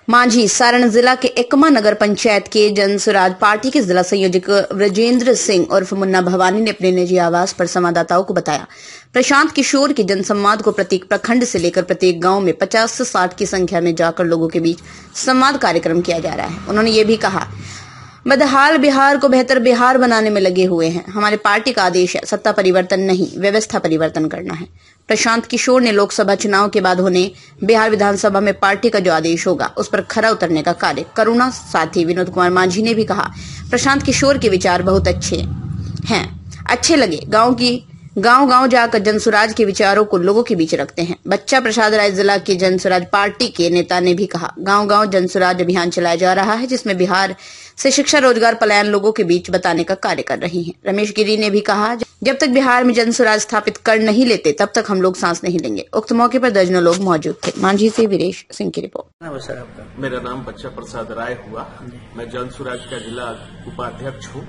मांझी सारण जिला के एकमा नगर पंचायत के जन स्वराज पार्टी के जिला संयोजक ब्रजेंद्र सिंह उर्फ मुन्ना भवानी ने अपने निजी आवास पर संवाददाताओं को बताया, प्रशांत किशोर के जनसंवाद को प्रत्येक प्रखंड से लेकर प्रत्येक गांव में 50 से 60 की संख्या में जाकर लोगों के बीच संवाद कार्यक्रम किया जा रहा है। उन्होंने ये भी कहा, बदहाल बिहार को बेहतर बिहार बनाने में लगे हुए हैं। हमारे पार्टी का आदेश है, सत्ता परिवर्तन नहीं, व्यवस्था परिवर्तन करना है। प्रशांत किशोर ने लोकसभा चुनाव के बाद होने बिहार विधानसभा में पार्टी का जो आदेश होगा उस पर खरा उतरने का कार्य करूंगा। साथ ही विनोद कुमार मांझी ने भी कहा, प्रशांत किशोर के विचार बहुत अच्छे लगे। गांव जाकर जनसुराज के विचारों को लोगों के बीच रखते हैं। बच्चा प्रसाद राय जिला के जनसुराज पार्टी के नेता ने भी कहा, गांव जनसुराज अभियान चलाया जा रहा है, जिसमें बिहार से शिक्षा, रोजगार, पलायन लोगों के बीच बताने का कार्य कर रही हैं। रमेश गिरी ने भी कहा, जब तक बिहार में जनसुराज स्थापित कर नहीं लेते तब तक हम लोग सांस नहीं लेंगे। उक्त मौके पर दर्जनों लोग मौजूद थे। मांझी से वीरेश सिंह की रिपोर्ट। मेरा नाम बच्चा प्रसाद राय हुआ, मैं जनसुराज का जिला उपाध्यक्ष हूँ।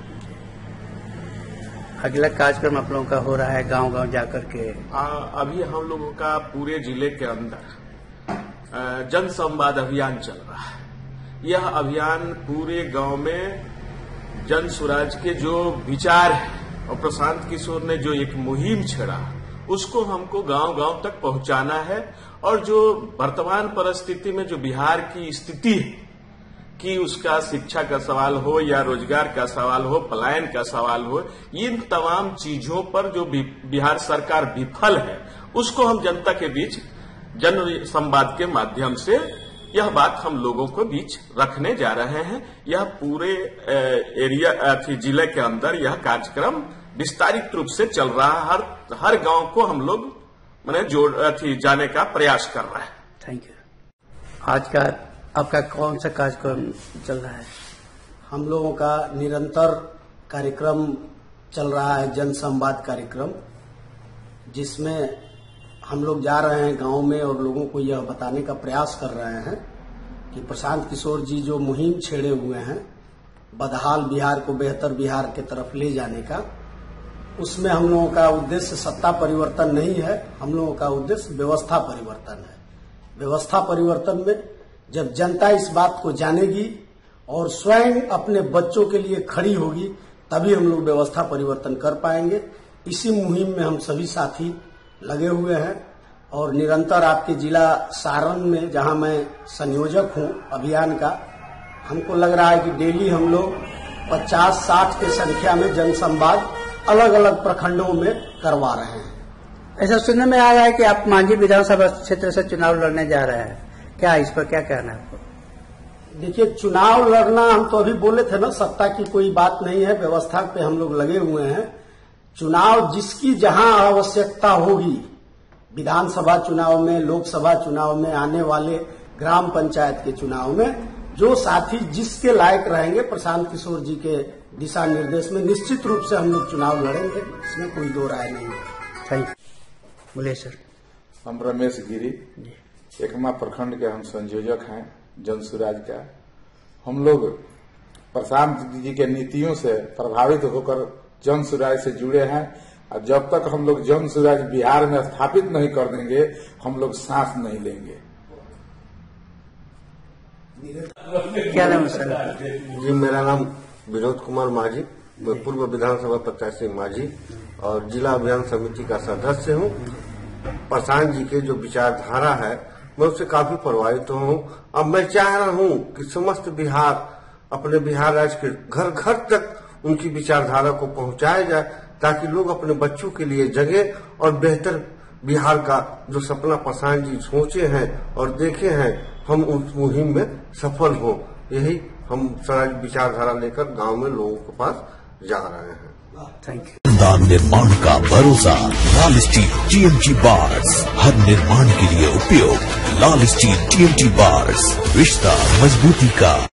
अगला कार्यक्रम आप लोगों का हो रहा है गांव जाकर के। अभी हम लोगों का पूरे जिले के अंदर जन संवाद अभियान चल रहा है। यह अभियान पूरे गांव में जन स्वराज के जो विचार है और प्रशांत किशोर ने जो एक मुहिम छेड़ा उसको हमको गांव तक पहुंचाना है। और जो वर्तमान परिस्थिति में जो बिहार की स्थिति है कि उसका शिक्षा का सवाल हो या रोजगार का सवाल हो, पलायन का सवाल हो, इन तमाम चीजों पर जो बिहार सरकार विफल है उसको हम जनता के बीच जन संवाद के माध्यम से यह बात हम लोगों के बीच रखने जा रहे हैं। यह पूरे एरिया जिले के अंदर यह कार्यक्रम विस्तारित रूप से चल रहा है। हर गांव को हम लोग जाने का प्रयास कर रहे हैं। Thank you. आज का आपका कौन सा कार्यक्रम चल रहा है? हम लोगों का निरंतर कार्यक्रम चल रहा है, जन संवाद कार्यक्रम, जिसमें हम लोग जा रहे हैं गांव में और लोगों को यह बताने का प्रयास कर रहे हैं कि प्रशांत किशोर जी जो मुहिम छेड़े हुए हैं बदहाल बिहार को बेहतर बिहार के तरफ ले जाने का, उसमें हम लोगों का उद्देश्य सत्ता परिवर्तन नहीं है, हम लोगों का उद्देश्य व्यवस्था परिवर्तन है। व्यवस्था परिवर्तन में जब जनता इस बात को जानेगी और स्वयं अपने बच्चों के लिए खड़ी होगी तभी हम लोग व्यवस्था परिवर्तन कर पाएंगे। इसी मुहिम में हम सभी साथी लगे हुए हैं और निरंतर आपके जिला सारण में, जहां मैं संयोजक हूं अभियान का, हमको लग रहा है कि डेली हम लोग 50-60 की संख्या में जनसंवाद अलग अलग प्रखंडों में करवा रहे हैं। ऐसा सुनने में आ रहा है कि आप मांझी विधानसभा क्षेत्र से चुनाव लड़ने जा रहे हैं, क्या इस पर क्या कहना है आपको? देखिए, चुनाव लड़ना हम तो अभी बोले थे ना, सत्ता की कोई बात नहीं है, व्यवस्था पे हम लोग लगे हुए हैं। चुनाव जिसकी जहां आवश्यकता होगी, विधानसभा चुनाव में, लोकसभा चुनाव में, आने वाले ग्राम पंचायत के चुनाव में जो साथी जिसके लायक रहेंगे, प्रशांत किशोर जी के दिशा निर्देश में निश्चित रूप से हम लोग चुनाव लड़ेंगे, इसमें कोई दो राय नहीं है। Thank you. बोलिए सर। हम रमेश गिरी, एकमा प्रखंड के हम संयोजक हैं जनसुराज का। हम लोग प्रशांत जी के नीतियों से प्रभावित होकर जनसुराज से जुड़े हैं और जब तक हम लोग जनसुराज बिहार में स्थापित नहीं कर देंगे हम लोग सांस नहीं लेंगे। क्या नाम है सर? जी, मेरा नाम विनोद कुमार मांझी, मैं पूर्व विधानसभा प्रत्याशी मांझी और जिला अभियान समिति का सदस्य हूँ। प्रशांत जी के जो विचारधारा है मैं उससे काफी प्रभावित हूँ। अब मैं चाह रहा हूँ कि समस्त बिहार, अपने बिहार राज्य के घर घर तक उनकी विचारधारा को पहुंचाया जाए ताकि लोग अपने बच्चों के लिए जगे और बेहतर बिहार का जो सपना प्रशांत जी सोचे हैं और देखे हैं, हम उस मुहिम में सफल हों। यही हम सारी विचारधारा लेकर गांव में लोगों के पास जा रहे हैं। Thank you. निर्माण का भरोसा लाल स्टील TMT बार्स, हर निर्माण के लिए उपयोग। लाल स्टील TMT बार्स, रिश्ता मजबूती का।